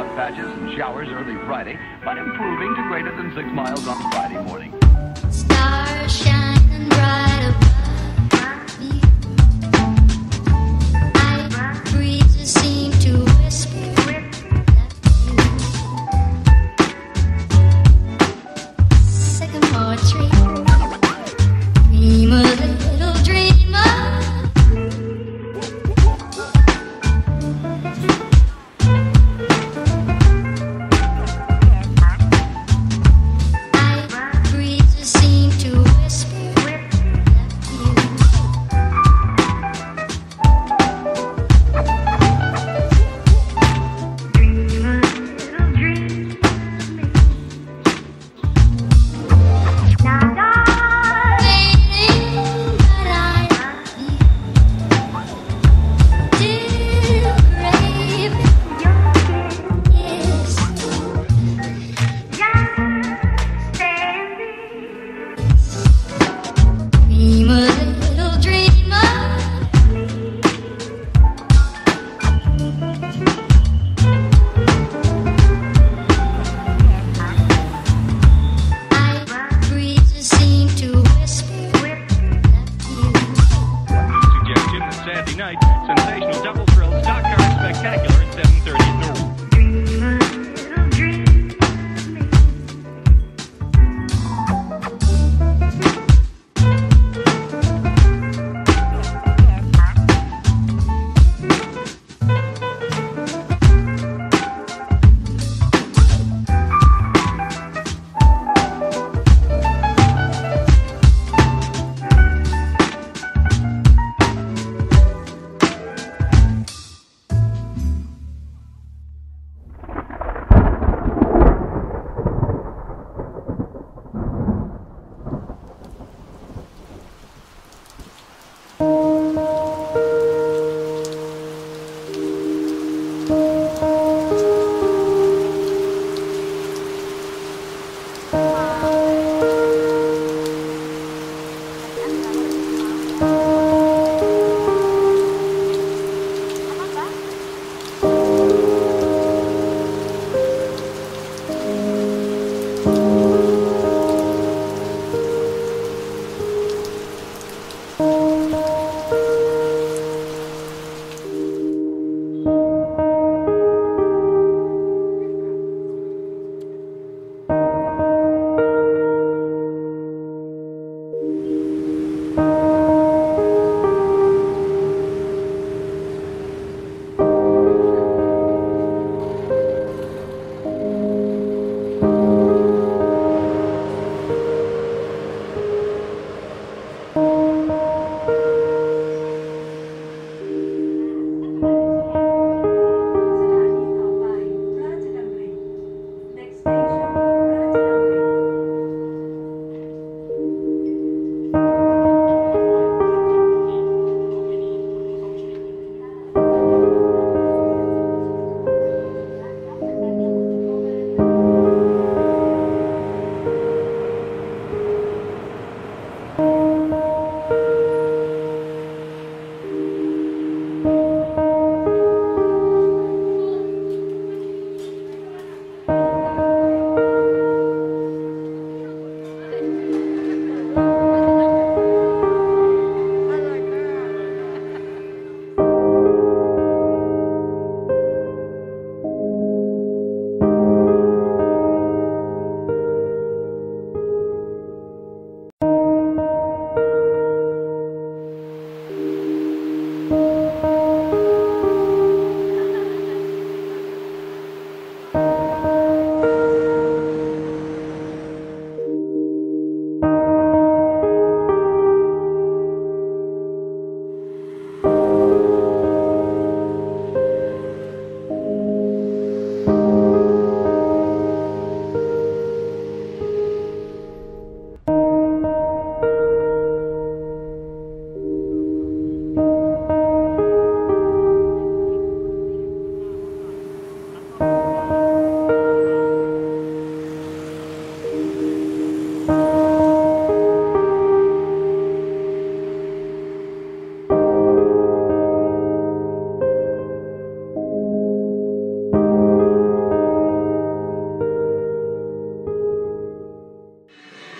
cloud patches and showers early Friday, but improving to greater than 6 miles on Friday morning. Stars shining bright above me. Night breezes seem to whisper Sycamore tree. Dream a little dreamer. Night breezes seem to whisper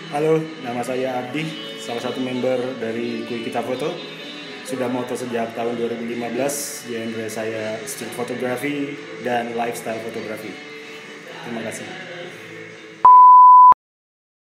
Halo, nama saya Abdi, salah satu member dari Kui Kita Foto. Sudah moto sejak tahun 2015, genre saya street photography dan lifestyle photography. Terima kasih.